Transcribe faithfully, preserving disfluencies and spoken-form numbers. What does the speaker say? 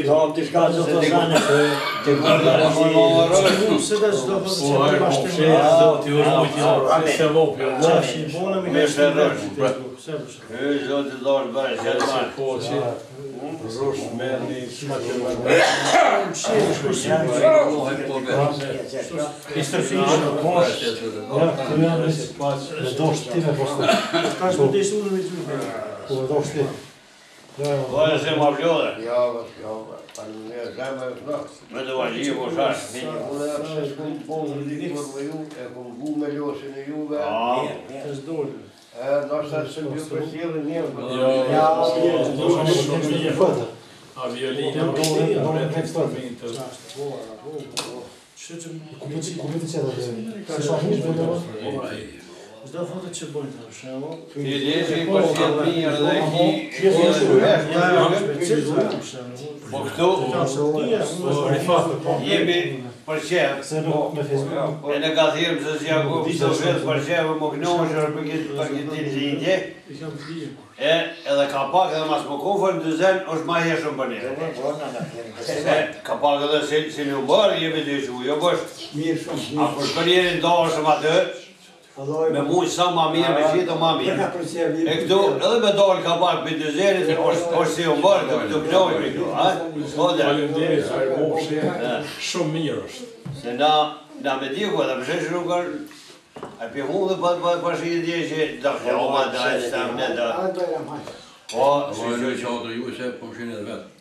ka diçka që të zane të gërë Se dhe zdo të që të bashkë Ti është mujtë se vopjo. me shërësh. Ky do të dosh bërë që të marë. Po që rosh me një shma që më Ishte fiqë në poshtë. Me dosht ti me postu. Ka shme të ishtë unë me ty. Po me dosht ti. Po e se ma vlodhe. Ja, ja, pa në zemë e shnak. Me të vajgjë po shash. Unë e apse s'kum punë ridikur me ju, e kum gu me losin e juve. Të zdojnë. E nështë se më ju përshjellë njërë. Ja, Një fëtë. a violinë Do me tek fëtë. Që që Kupit që të ka shahmish me në zdo fotot që bojnë të shemë. Ti dhe që i përshjellë mirë dhe ki... Ja, është me cilë të shemë. Po këtu jemi përshjellë. Se nuk me Facebook. E në ka thirëm se si Jakub të vetë përshjellë më knoshër për këtë të lindje. E edhe ka pak edhe mas më kofër në dëzen është ma heshëm për një. Ka pak edhe si në bërë jemi të shu, jo bështë. A për për njerin do është atë, me mujë sa ma mirë, me qitë ma mirë. E këtu edhe me dollë ka pak për dëzenit, është si në bërë, të knojë për këtu. Falemderit, sa e moshe, shumë mirë është. Se na me diku edhe përshesh rrugër, a për hu dhe përshë i dje që da fjoma da e stamë ne da. Po, Po, që që ato ju se po mshin edhe vetë.